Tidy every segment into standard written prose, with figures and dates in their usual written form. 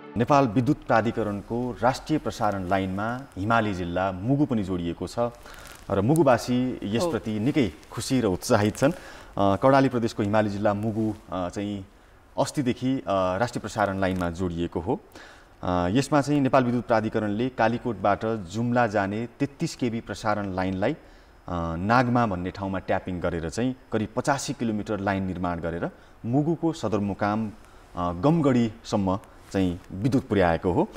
नेपाल विद्युत प्राधिकरणको राष्ट्रिय प्रसारण लाइनमा हिमाली जिल्ला मुगु पनि जोडिएको छ र मुगुवासी यसप्रति निकै खुसी र उत्साहित छन्। कर्णाली प्रदेशको हिमाली जिल्ला मुगु चाहिँ अस्तिदेखि राष्ट्रिय प्रसारण लाइनमा जोडिएको हो। यसमा चाहिँ नेपाल विद्युत प्राधिकरणले कालीकोटबाट जुम्ला जाने 33 केबी प्रसारण लाइनलाई नागमा भन्ने ठाउँमा ट्यापिङ गरेर चाहिँ करिब 85 किलोमिटर लाइन निर्माण गरेर मुगुको सदरमुकाम गमगढीसम्म चाहिँ विद्युत पुर्याएको हो।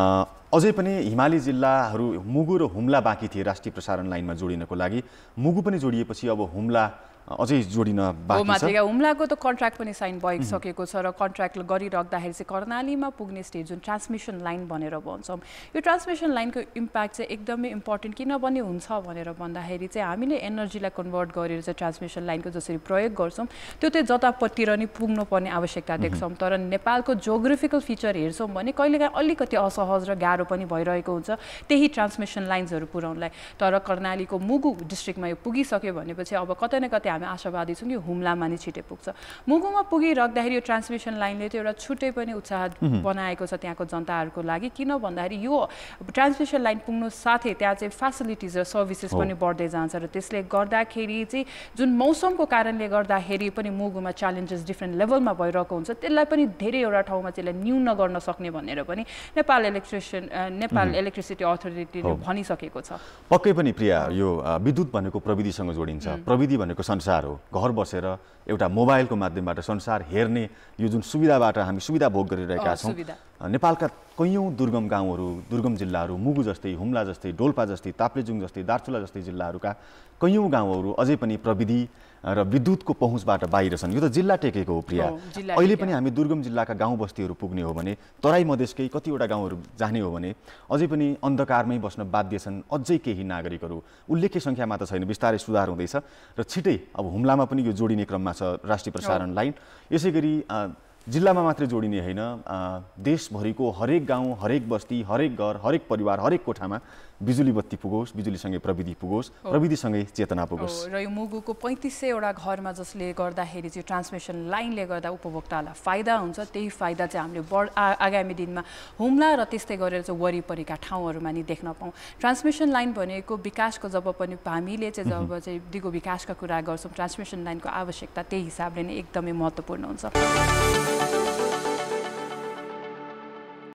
अझै पनि हिमाली जिल्लाहरू मुगु र हुम्ला बाँकी थिए राष्ट्रिय प्रसारण लाइनमा जोडिनको लागि। मुगु पनि जोडिएपछि अब हुम्ला अझै जोडिन बाँकी छ। हुम्लाको त कन्ट्र्याक्ट पनि साइन भइसकेको छ र कन्ट्र्याक्ट गरिराख्दाखेरि चाहिँ कर्णालीमा पुग्ने स्टेज जुन ट्रान्समिसन लाइन भनेर भन्छौँ, यो ट्रान्समिसन लाइनको इम्प्याक्ट चाहिँ एकदमै इम्पोर्टेन्ट किन पनि हुन्छ भनेर भन्दाखेरि चाहिँ हामीले एनर्जीलाई कन्भर्ट गरेर चाहिँ ट्रान्समिसन लाइनको जसरी प्रयोग गर्छौँ त्यो चाहिँ जतापट्टि नै पुग्नुपर्ने आवश्यकता देख्छौँ। तर नेपालको जियोग्राफिकल फिचर हेर्छौँ भने कहिलेकाहीँ अलिकति असहज र गाह्रो पनि भइरहेको हुन्छ त्यही ट्रान्समिसन लाइन्सहरू पुर्याउनलाई। तर कर्णालीको मुगु डिस्ट्रिक्टमा यो पुगिसक्यो भनेपछि अब कतै न कतै हामी आशावादी छौँ कि हुम्लामा नि छिटै पुग्छ। मुगुमा पुगिराख्दाखेरि यो ट्रान्समिसन लाइनले चाहिँ एउटा छुट्टै पनि उत्साह बनाएको छ त्यहाँको जनताहरूको लागि। किन भन्दाखेरि यो ट्रान्समिसन लाइन पुग्नु साथै त्यहाँ चाहिँ फेसिलिटिज र सर्भिसेस पनि बढ्दै जान्छ र त्यसले गर्दाखेरि चाहिँ जुन मौसमको कारणले गर्दाखेरि पनि मुगुमा च्यालेन्जेस डिफ्रेन्ट लेभलमा भइरहेको हुन्छ त्यसलाई पनि धेरैवटा ठाउँमा त्यसलाई न्यून गर्न सक्ने भनेर पनि नेपाल इलेक्ट्रिसिटी अथोरिटीले भनिसकेको छ। पक्कै पनि प्रिया, यो विद्युत भनेको प्रविधिसँग जोडिन्छ। प्रविधि भनेको संसार हो। घर बसेर एउटा मोबाइलको माध्यमबाट संसार हेर्ने यो जुन सुविधाबाट हामी सुविधा भोग गरिरहेका छौँ। नेपालका कैयौँ दुर्गम गाउँहरू, दुर्गम जिल्लाहरू, मुगु जस्तै, हुम्ला जस्तै, डोल्पा जस्तै, ताप्लेजुङ जस्तै, दार्चुला जस्तै जिल्लाहरूका कैयौँ गाउँहरू अझै पनि प्रविधि र विद्युतको पहुँचबाट बाहिर छन्। यो त जिल्ला टेकेको हो प्रिया। अहिले पनि हामी दुर्गम जिल्लाका गाउँ बस्तीहरू पुग्ने हो भने, तराई मधेसकै कतिवटा गाउँहरू जाने हो भने अझै पनि अन्धकारमै बस्न बाध्य छन् अझै केही नागरिकहरू। उल्लेख्य सङ्ख्यामा त छैन, बिस्तारै सुधार हुँदैछ र छिटै अब हुम्लामा पनि यो जोडिने क्रममा छ राष्ट्रिय प्रसारण लाइन। यसै गरी जिल्लामा मात्रै जोडिने होइन, देशभरिको हरेक गाउँ, हरेक बस्ती, हरेक घर, हरेक परिवार, हरेक कोठामा बिजुली बत्ती पुगोस्, बिजुलीसँगै प्रविधि पुगोस्, प्रविधिसँगै चेतना पुगोस्। र यो मुगुको 3500वटा घरमा जसले गर्दाखेरि चाहिँ ट्रान्समिसन लाइनले गर्दा उपभोक्तालाई फाइदा हुन्छ। त्यही फाइदा चाहिँ हामीले आगामी दिनमा हुम्ला र त्यस्तै गरेर चाहिँ वरिपरिका ठाउँहरूमा नि देख्न पाऊँ। ट्रान्समिसन लाइन भनेको विकासको जब पनि हामीले चाहिँ जब चाहिँ दिगो विकासका कुरा गर्छौँ ट्रान्समिसन लाइनको आवश्यकता त्यही हिसाबले नै एकदमै महत्त्वपूर्ण हुन्छ।